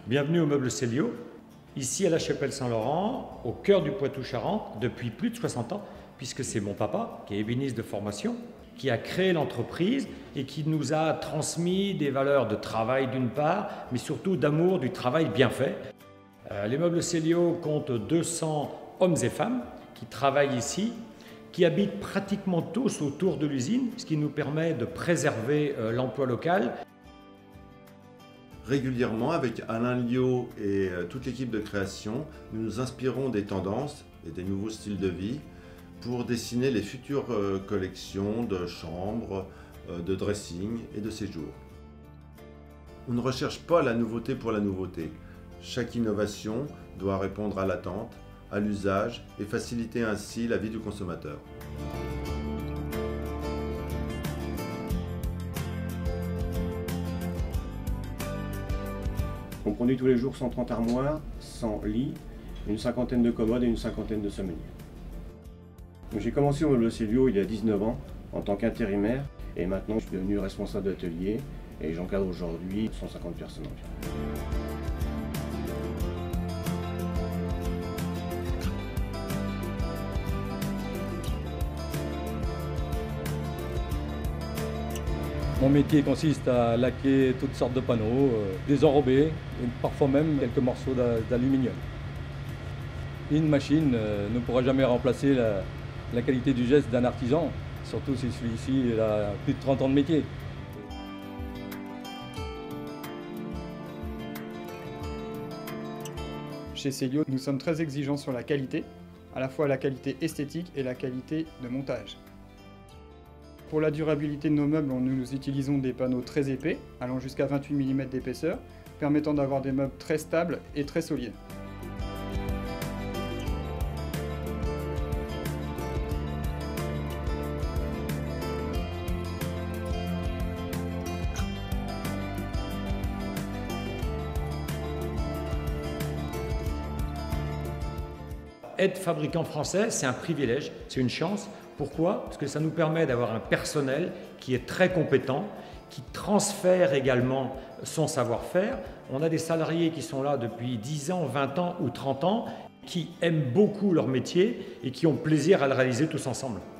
Bienvenue au Meuble Célio, ici à la Chapelle-Saint-Laurent, au cœur du Poitou-Charentes, depuis plus de 60 ans, puisque c'est mon papa, qui est ébéniste de formation, qui a créé l'entreprise et qui nous a transmis des valeurs de travail d'une part, mais surtout d'amour du travail bien fait. Les Meubles Célio comptent 200 hommes et femmes qui travaillent ici, qui habitent pratiquement tous autour de l'usine, ce qui nous permet de préserver l'emploi local. Régulièrement, avec Alain Liot et toute l'équipe de création, nous nous inspirons des tendances et des nouveaux styles de vie pour dessiner les futures collections de chambres, de dressing et de séjours. On ne recherche pas la nouveauté pour la nouveauté. Chaque innovation doit répondre à l'attente, à l'usage et faciliter ainsi la vie du consommateur. On produit tous les jours 130 armoires, 100 lits, une cinquantaine de commodes et une cinquantaine de sommiers. J'ai commencé au Meuble Célio il y a 19 ans en tant qu'intérimaire et maintenant je suis devenu responsable d'atelier et j'encadre aujourd'hui 150 personnes environ. Mon métier consiste à laquer toutes sortes de panneaux, des enrobés et parfois même quelques morceaux d'aluminium. Une machine ne pourra jamais remplacer la qualité du geste d'un artisan, surtout si celui-ci a plus de 30 ans de métier. Chez Célio, nous sommes très exigeants sur la qualité, à la fois la qualité esthétique et la qualité de montage. Pour la durabilité de nos meubles, nous utilisons des panneaux très épais, allant jusqu'à 28 mm d'épaisseur, permettant d'avoir des meubles très stables et très solides. Être fabricant français, c'est un privilège, c'est une chance. Pourquoi? Parce que ça nous permet d'avoir un personnel qui est très compétent, qui transfère également son savoir-faire. On a des salariés qui sont là depuis 10 ans, 20 ans ou 30 ans, qui aiment beaucoup leur métier et qui ont plaisir à le réaliser tous ensemble.